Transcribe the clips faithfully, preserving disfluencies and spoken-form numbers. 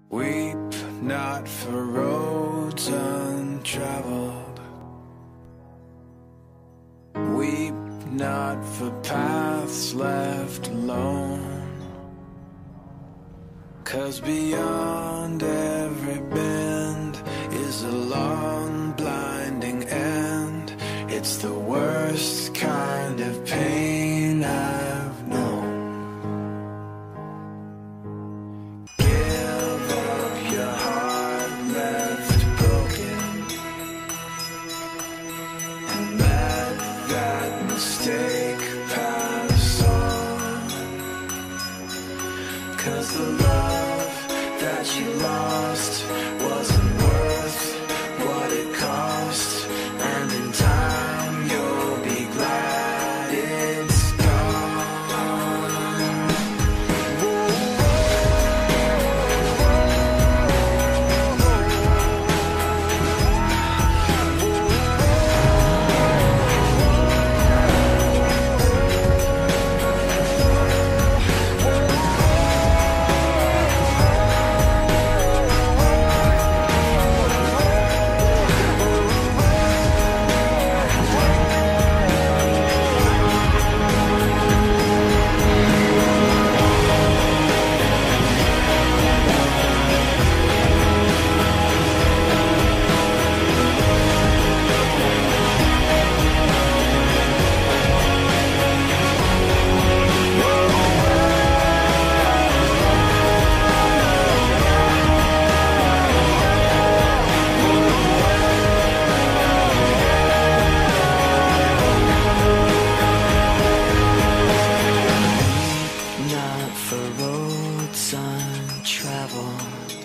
Weep not for roads untraveled. Weep not for paths left alone. 'Cause beyond every bend is a long blinding end. It's the worst kind of pain I've known. Mistake pass on. 'Cause the love that you lost wasn't worth what it cost. And in time you'll be glad it's gone. For roads untraveled,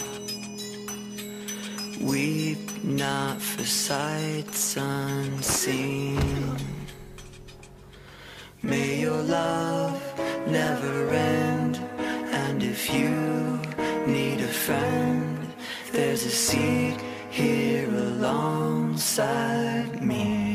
weep not for sights unseen. May your love never end, and if you need a friend, there's a seat here alongside me.